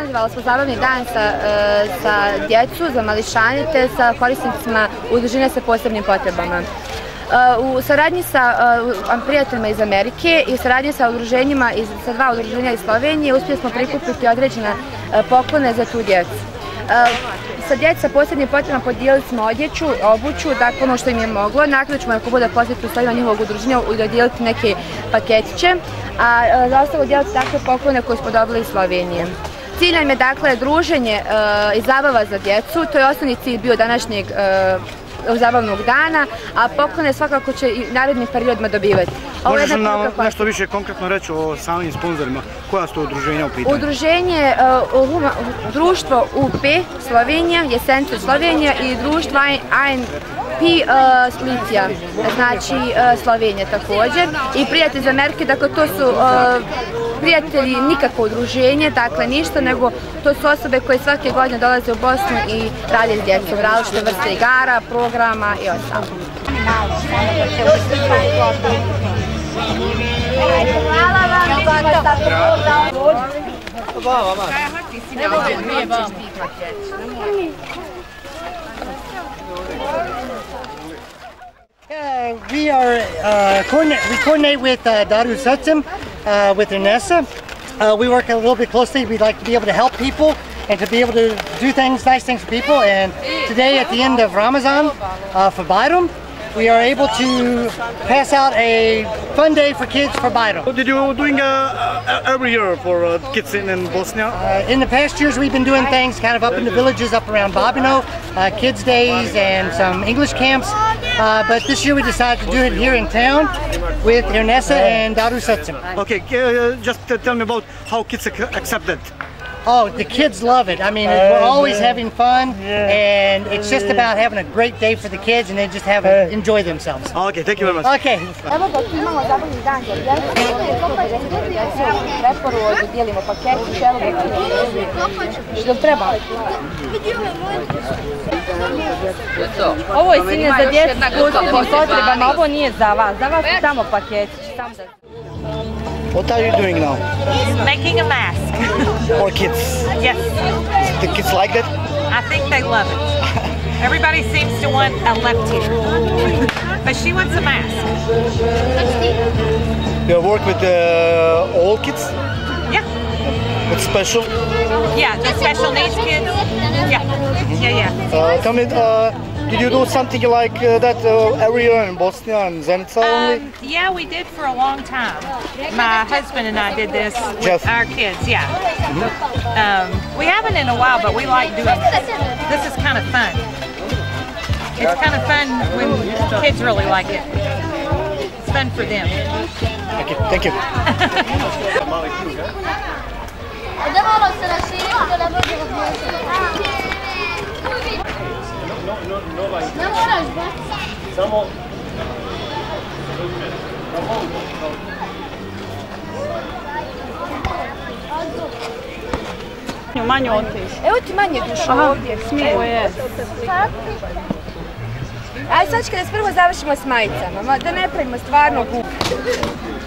organizovala smo zabavni dan za djecu, za mališane, te sa korisnicima udruženja sa posebnim potrebama. U saradnji sa prijateljima iz Amerike i u saradnji sa udruženjima, sa 2 udruženja iz Slovenije, uspjeli smo prikupiti određene poklone za tu djecu. Sa djecom sa posebnim potrebama podijelili smo odjeću, obuću, dakle ono što im je moglo. Nakon ćemo, ako bude posjet prostorima njihovog udruženja, dodijeliti neke paketiće, a za ostalo dijeliti takve poklone koje smo dobili iz Slovenije. Cilj nam je dakle druženje i zabava za djecu, to je osnovni cilj bio današnjeg zabavnog dana, a poklone svakako će i narednim periodima dobivati. Možeš nam nešto više konkretno reći o samim sponzorima? Koja su to udruženja u pitanju? Udruženje društvo UP Slovenija, Jesencu Slovenija i društvo ANP Slicija, znači Slovenija također. I prijatelji iz Amerike, dakle to su prijatelji nikakvo udruženje, dakle ništa, nego to su osobe koje svake godine dolaze u Bosnu i rade s djecom, različite vrste igara, programa i ostalo. We coordinate with Daru Satsam, with Inessa. We work a little bit closely. We'd like to be able to help people and to be able to do nice things for people. And today, at the end of Ramadan, for Bayram, we are able to pass out a fun day for kids for Bayram. What did you doing every year for kids in Bosnia? In the past years, we've been doing things kind of up in the villages up around Babino, kids' days and some English camps. But this year we decided to do it here in town with Ernessa and Daru Satsam. Okay, just tell me about how kids accept it. Oh, the kids love it. I mean, we're always having fun, and it's just about having a great day for the kids, and they just enjoy themselves. Okay, thank you very much. Okay. Evo dok imamo zabavni dan za djecu, preporuku dijelimo paketić, evo što treba. Ovo je sinje za djecu s posebnim potrebama, ovo nije za vas su samo paketić. What are you doing now? Making a mask. For kids? Yes. The kids like that? I think they love it. Everybody seems to want a left ear. But she wants a mask. You work with all kids? Yeah. With special? Yeah, the special needs kids. Yeah. Yeah. Tell me, did you do something like that every year in Bosnia and Zenica only? Yeah, we did for a long time. My husband and I did this with our kids, yeah. We haven't in a while, but we like doing this. This is kind of fun. It's kind of fun when kids really like it. It's fun for them. Okay, thank you. Samo manje otiš. Evo ti manje duša ovdje. Smivo je. Ajde sad kada prvo završimo s majicama, da ne pravimo stvarno gubu.